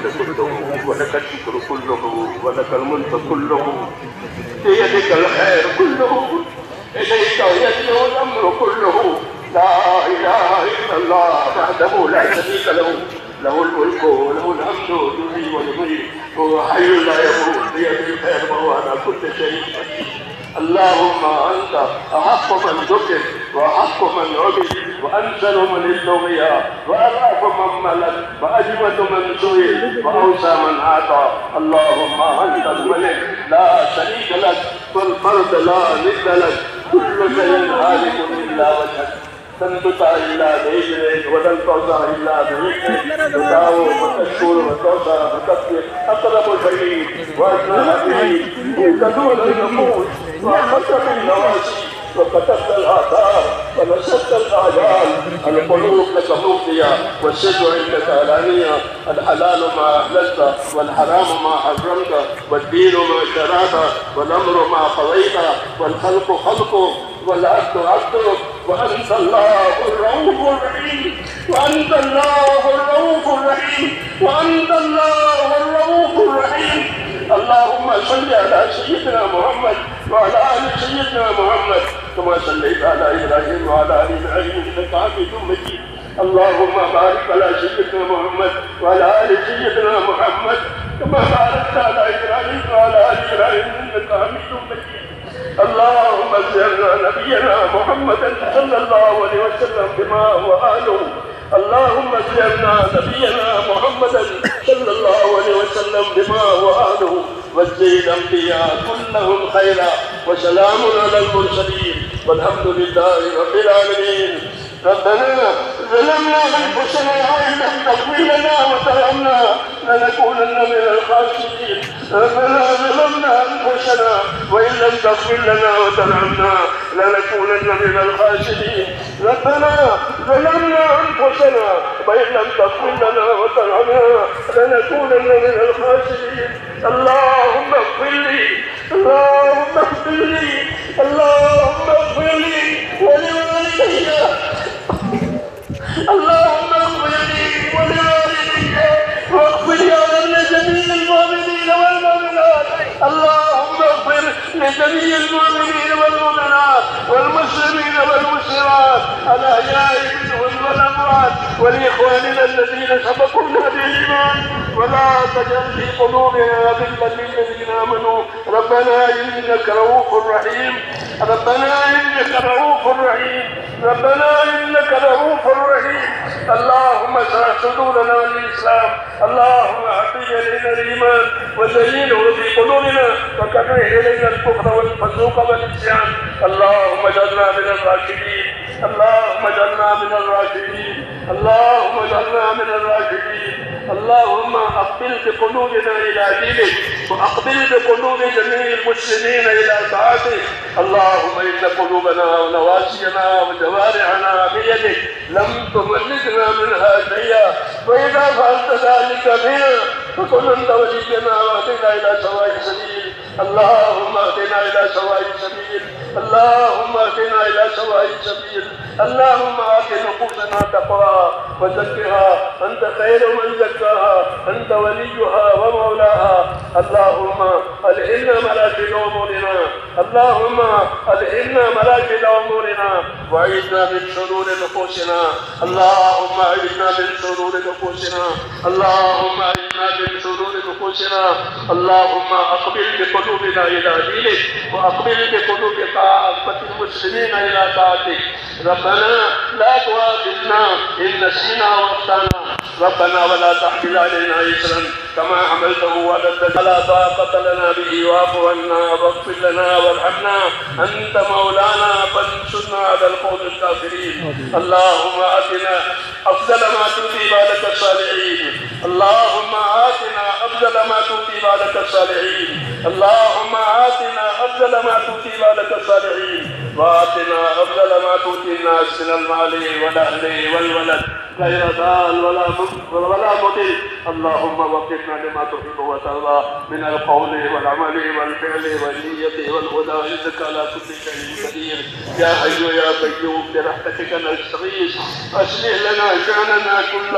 كله ولك الشكر كله ولك الملك كله، بيدك الخير كله، إليك يرجع الأمر كله. لا إله إلا الله وحده لا شريك له، له الملك وله الحمد يحيي ويميت وهو حي لا يموت، بيده الخير وهو على كل شيء قدير. اللهم أنت أحق من ذكر وأحق من عبد وأنزل من ابتغي وأرأف من ملك وأجمد من سئل وأوسى من أعطى. اللهم أنت الملك لا شريك لك والفرد لا ند لك، كل شيء هالك إلا وجهك، لن تطع إلا بإذنك ولن تعصى إلا بإذنك، تدعو وتشكر وتعصى وتكبر أقرب شيء وأدنى حبيب، تدون النفوس وأخذت بالنواسي وكتبت الآثار ونشدت الآجال. القلوب لك مفضية والسر عندك علانية، الحلال ما أحللت والحرام ما حرمت والدين ما شرعت والأمر ما قضيت والخلق خلقك والعبد عبدك، وأنت الله الرؤوف الرحيم، وأنت الله الرؤوف الرحيم، وأنت الله الرؤوف الرحيم. اللهم صل على سيدنا محمد وعلى آل سيدنا محمد كما صليت على إبراهيم وعلى آل إبراهيم إنك حميد مجيد. اللهم بارك على سيدنا محمد وعلى آل سيدنا محمد كما باركت على إبراهيم وعلى آل إبراهيم إنك حميد مجيد. اللهم زرنا نبينا محمدا صلى الله عليه وسلم بما هو أهله. اللهم زرنا نبينا محمدا صلى الله عليه وسلم بما هو أهله، وزي الأنبياء كلهم خيرا، وسلام على المرسلين والحمد لله رب العالمين. ربنا ظلمنا أنفسنا وإن لم تغفر لنا وترحمنا لنكونن من الخاسرين. ربنا ظلمنا أنفسنا وإن لم تغفر لنا وترحمنا لنكونن من الخاسرين. ربنا ظلمنا أنفسنا وإن لم تغفر لنا وترحمنا لنكونن من الخاسرين. اللهم اغفر لي، اللهم اغفر لي، اللهم اغفر لي ولوالدي، اللهم اغفر لي ولوالدي واغفر لجميع المؤمنين والمؤمنات. اللهم اغفر لجميع المؤمنين والمؤمنات والمسلمين والمسلمات الأحياء منهم والأموات، ولإخواننا الذين سبقونا بالإيمان، ولا تجعل في قلوبنا غلا للذين آمنوا. ربنا إنك رؤوف رحيم، ربنا إنك رؤوف رحيم، ربنا إنك رؤوف رحيم. اللهم اشرح صدورنا للإسلام، اللهم حبب إلينا الإيمان وزينه في قلوبنا وكره إلينا الكفر والفسوق والعصيان. اللهم اجعلنا من الراشدين، اللهم اجعلنا من الراشدين، اللهم اجعلنا من الراشدين. اللهم أقبل بقلوبنا إلى دينك وأقبل بقلوب جميع المسلمين إلى طاعتك. اللهم إن قلوبنا ونواسينا وجوارحنا بيدك لم تملكنا منها شيئا، وإذا فعلت ذلك بنا فكن أنت ولينا واهدنا إلى سواء السبيل. اللهم اهدنا إلى سواء السبيل، اللهم اهدنا إلى سواء السبيل. اللهم آت نفوسنا تقواها وزكها أنت خير من زكاها، أنت وليها ومولاها. اللهم ألهمنا مراكز أمورنا، اللهم ألهمنا مراكز أمورنا وأعذنا من شرور نفوسنا. اللهم أعذنا من شرور نفوسنا، اللهم أعذنا من شرور نفوسنا. اللهم أقبل بقلوبنا إلى دينك وأقبل بقلوب كافة المسلمين إلى طاعتك. ربنا لا تؤاخذنا إن نسينا واخطأنا، ربنا ولا تحمل علينا إصرا كما حملته على الذين لا طاقة لنا به، واعف عنا واغفر لنا وارحمنا، أنت مولانا فانصرنا على القوم الكافرين. اللهم آتنا أفضل ما تؤتي عبادك الصالحين، اللهم آتنا أفضل ما تؤتي عبادك الصالحين، اللهم آتنا أفضل ما تؤتي عبادك الصالحين، وآتنا أفضل ما تؤتي الناس من المال والأهل والولد غير ضال ولا مضل. اللهم وفقنا لما تحب وترضى من القول والعمل والفعل والنية والهدى، إنك على كل شيء قدير. يا حي يا قيوم برحمتك نستغيث، أصلح لنا شأننا كله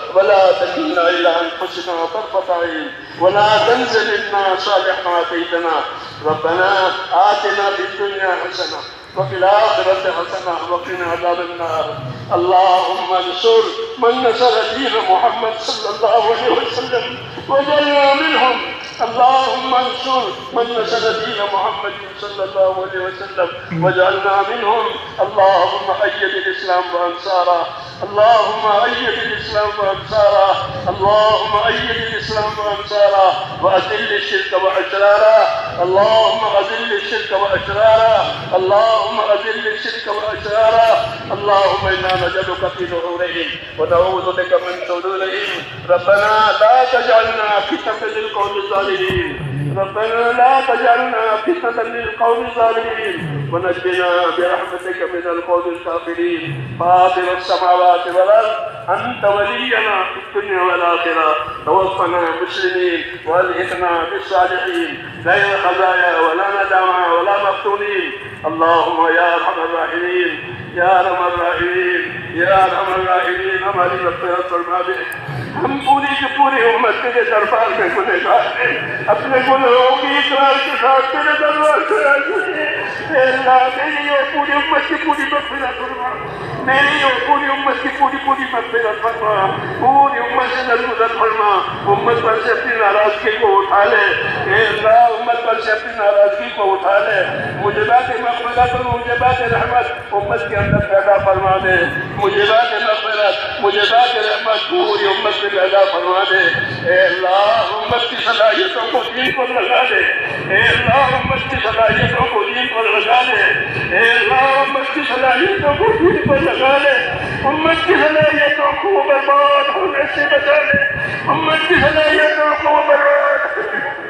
ولا تكلنا إلى أنفسنا طرفة عين ولا تنزل منا صالح ما أتيتنا. ربنا آتنا في الدنيا حسنة وفي الآخرة حسنة وقنا عذاب النار. اللهم انصر من نصر دين محمد صلى الله عليه وسلم واجعلنا منهم. اللهم انصر من نصر دين محمد صلى الله عليه وسلم واجعلنا منهم. اللهم أيد الإسلام وأنصاره. اللهم أيد الإسلام وأنصاره. اللهم أيد الإسلام وأنصاره وأذل الشرك وأشراره. اللهم أذل الشرك وأشراره. اللهم أذل الشرك وأشراره. اللهم إنا نجدك في نحورهم ونعوذ بك من شرورهم. ربنا لا تجعلنا فتنة للقوم الظالمين. ربنا لا تجعلنا فتنة للقوم الظالمين ونجنا برحمتك من القوم الكافرين. فاطر السماوات والأرض أنت ولينا في الدنيا والآخرة. توفنا مسلمين والحقنا بالصالحين غير خزايا ولا ندامى ولا مفتونين. اللهم يا أرحم الراحمين يا أرحم الراحمين يا أرحم الراحمين ہماری مغفرت فرما دے. ہم پوری کی پوری امت تیرے دربار میں گنہگار ہیں. اپنے گناہوں کی اقرار کے ساتھ تیرے دربار سے آئے ہیں. اللہ میری اور پوری امت کی پوری مغفرت فرما. میری اور پوری امت کی پوری مغفرت فرما. پوری امت سے درگزر فرما. امت پر سے اپنی ناراضگی کو اٹھا لے. اے اللہ امت پر سے اپنی ناراضگی کو اٹھا لے. موجبات مغفرت اور موجبات رحمت امت کے اندر پیدا فرما دے. موجبات مغفرت موجبات رحمت پوری امت میں پیدا فرما دے. اے اللہ امت کی صلاحیتوں کو دین پر لگا دے. اے اللہ امت کی صلاحیتوں کو دین پر لگا دے. اے اللہ امت کی صلاحیتوں کو دین پر لگا دے. امت کی صلاحیتوں کو برباد ہونے سے بچا لے. امت کی صلاحیتوں کو برباد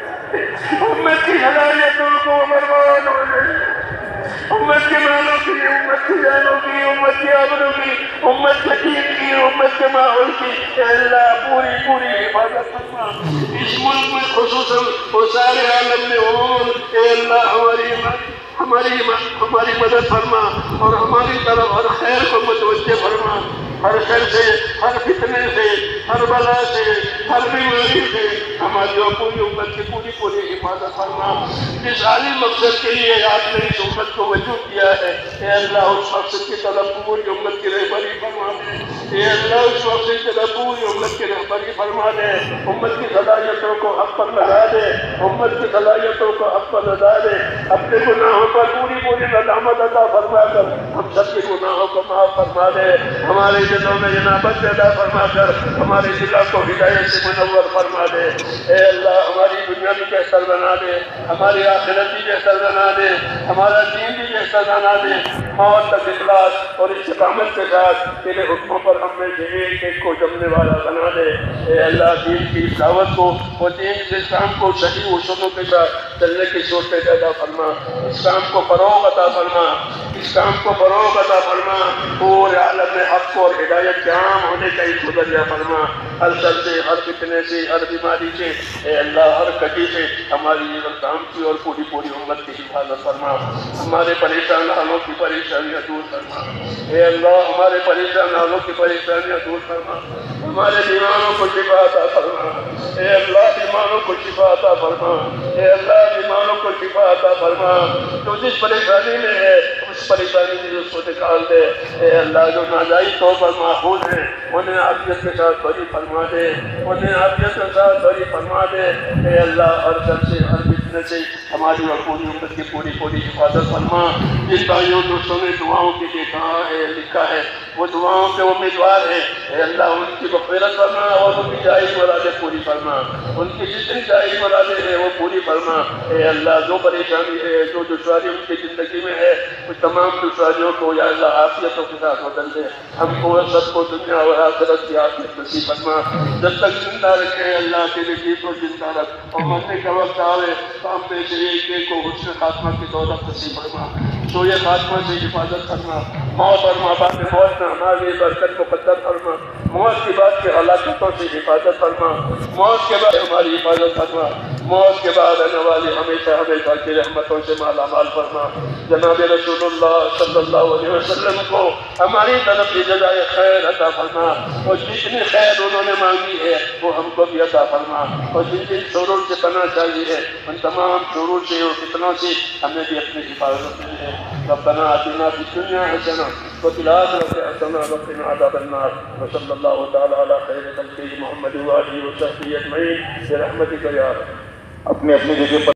امت کی صلاحیتوں کو برباد ہونے امت کے مالوں کی امت کی جانوں کی امت کے آبروں کی امت کے دین کی امت کے ماحول کی. اے اللہ پوری حفاظت فرما. اس ملک میں خصوصاً اور سارے عالم میں عموماً اے اللہ ہماری مدد فرما اور ہماری طرف ہر خیر کو متوجہ فرما. ہر خیر سے ہر فتنے سے ہر بلا سے ہر بیماری سے ہماری اور پوری امت کی پوری حفاظت فرما. جس عالی مقصد کے لیے آپ نے اس امت کو وجود دیا ہے اے اللہ اس مقصد کی طرف پوری امت کی رہبری فرما دے. اے اللہ اس مقصد کی طرف پوری امت کی رہبری فرما دے. امت کی صلاحیتوں کو حق پر لگا دے. امت کی صلاحیتوں کو حق پر لگا دے. اپنے گناہوں پر پوری ندامت عطا فرما کر ہم سب کے گناہوں کو معاف فرما دے. ہمارے دلوں میں انابت پیدا فرما کر ہمارے دلوں کو ہدایت سے منور فرما دے. اے اللہ ہماری دنیا بھی بہتر بنا دے. ہماری آخرت بھی بہتر بنا دے. ہمارا دین بھی بہتر بنا دے. موت تک اخلاص اور استقامت کے ساتھ تیرے حکموں پر ہم میں سے ایک کو جمنے والا بنا دے. اے اللہ دین کی دعوت کو اور دین کے اسلام کو صحیح اصولوں کے ساتھ چلنے کی صورت پیدا فرما. اسلام کو فروغ عطا فرما. اسلام کو فروغ عطا فرما. پورے عالم میں حق کو اور ہدایت کے عام ہونے کا ایک ذریعہ فرما. ہر شر سے ہر فتنے سے ہر بیماری سے اے اللہ ہر کٹی سے ہماری کام کی اور پوری امت کی حفاظت فرما. ہمارے پریشان حالوں کی پریشانیاں دور فرما. اے اللہ ہمارے پریشان حالوں کی پریشانیاں دور فرما. ہمارے بیماروں کو شفا عطا فرما. اے اللہ بیماروں کو شفا عطا فرما. اے اللہ بیماروں کو شفا عطا فرما. تو جس پریشانی میں ہے اس پریشانی سے اس کو نکال دے. اے اللہ جو ناجائز طور پر ماخوذ ہیں انہیں عافیت کے ساتھ بری فرما دے. انہیں عافیت کے ساتھ بری فرما دے. اے اللہ ہر شر سے ہر فتنے سے ہماری اور پوری امت کی پوری حفاظت فرما. جن بھائیوں دوستوں نے دعاؤں کے لیے کہا ہے لکھا ہے وہ دعاؤں کے امیدوار ہیں. اے اللہ ان کی مغفرت فرما اور ان کی جائز مرادیں پوری فرما. ان کی جتنی جائز مرادیں ہیں وہ پوری فرما. اے اللہ جو پریشانی ہے جو دشواری ان کی زندگی میں ہے اس تمام دشواریوں کو یا اللہ عافیتوں کے ساتھ بدل دے. ہم کو سب کو دنیا اور آخرت کی عافیت نصیب فرما. جب تک زندہ رکھے اللہ تیرے دین کو زندہ رکھ اور مرنے کا وقت آئے تو ہم میں سے ایک کو حسن خاتمہ کی دولت نصیب فرما. تو یہ خاتمہ سے حفاظت فرما. موت اور ماں باپ کے موت میں ہماری برکت مقدر فرما. موت کے بعد کے ہلاکتوں سے حفاظت فرما. موت کے بعد ہماری حفاظت فرما. موت کے بعد آنے والی ہمیشہ ہمیشہ کی رحمتوں سے مالا مال فرما. جناب رسول اللہ صلی اللہ علیہ وسلم کو ہماری طرف سے جزائے خیر عطا فرما، اور جتنی خیر انہوں نے مانگی ہے وہ ہم کو بھی عطا فرما، اور جن جن شرور سے پناہ چاہیے ہے ان تمام شرور سے اور فتنوں سے ہمیں بھی اپنی حفاظت کی ہے. ربنا آتنا فی الدنیا حسنہ وفی الآخرۃ حسنہ وقنا عذاب النار. وصلی اللہ تعالی علی خیر خلقہ محمد وآلہ وصحبہ اجمعین برحمتک یا رب. اپنی اپنی جگہ پر